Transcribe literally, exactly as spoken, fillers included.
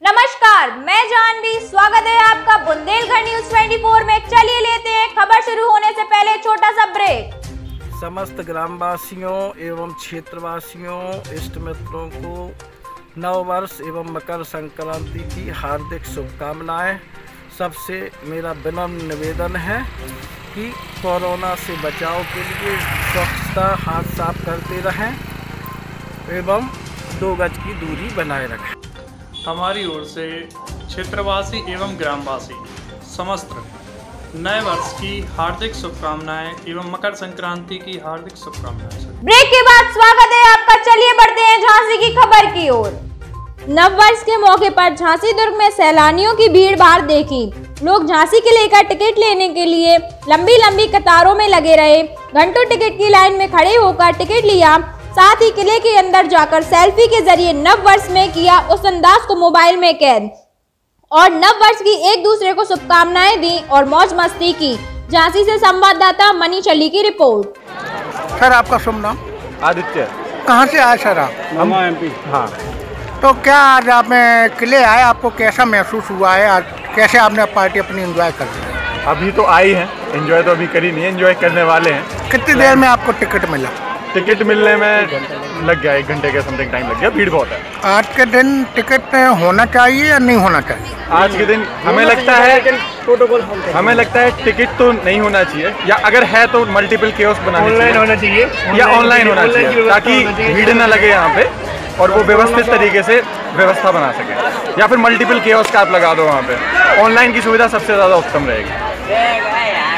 नमस्कार, मैं जानवी। स्वागत है आपका बुंदेलखंड न्यूज चौबीस में। चलिए लेते हैं खबर शुरू होने से पहले छोटा सा ब्रेक। समस्त ग्रामवासियों एवं क्षेत्रवासियों इष्ट मित्रों को नव वर्ष एवं मकर संक्रांति की हार्दिक शुभकामनाएं। सबसे मेरा विनम्र निवेदन है कि कोरोना से बचाव के लिए स्वच्छता, हाथ साफ करते रहें एवं दो गज की दूरी बनाए रखें। हमारी ओर से क्षेत्रवासी एवं ग्रामवासी समस्त नए वर्ष की हार्दिक शुभकामनाएं एवं मकर संक्रांति की हार्दिक शुभकामनाएं। ब्रेक के बाद स्वागत है आपका। चलिए बढ़ते हैं झांसी की खबर की ओर। नव वर्ष के मौके पर झांसी दुर्ग में सैलानियों की भीड़ भाड़ देखी। लोग झांसी के लेकर टिकट लेने के लिए लंबी लंबी कतारों में लगे रहे। घंटों टिकट की लाइन में खड़े होकर टिकट लिया। साथ ही किले के अंदर जाकर सेल्फी के जरिए नव वर्ष में किया उस अंदाज को मोबाइल में कैद और नव वर्ष की एक दूसरे को शुभकामनाएं दी और मौज मस्ती की। झांसी से संवाददाता मनी चली की रिपोर्ट। सर, आपका शुभ नाम? आदित्य। कहाँ से आए सर आप? हम एमपी। हाँ, तो क्या आज आप किले आए, आपको कैसा महसूस हुआ है? आज कैसे आपने पार्टी अपनी एंजॉय कर ली? अभी तो आई है, एंजॉय तो अभी करी नहीं है, एंजॉय करने वाले हैं। कितनी देर में आपको टिकट मिला? टिकट मिलने में लग गया एक घंटे के समथिंग टाइम लग गया, भीड़ बहुत है। आज के दिन टिकट होना चाहिए या नहीं होना चाहिए? आज के दिन हमें लगता है हमें लगता है टिकट तो नहीं होना चाहिए, या अगर है तो मल्टीपल कियोस्क बनाना चाहिए, होना चाहिए या ऑनलाइन होना चाहिए ताकि भीड़ ना लगे यहाँ पे और वो व्यवस्थित तरीके से व्यवस्था बना सके, या फिर मल्टीपल कियोस्क आप लगा दो वहाँ पे। ऑनलाइन की सुविधा सबसे ज़्यादा उत्तम रहेगी।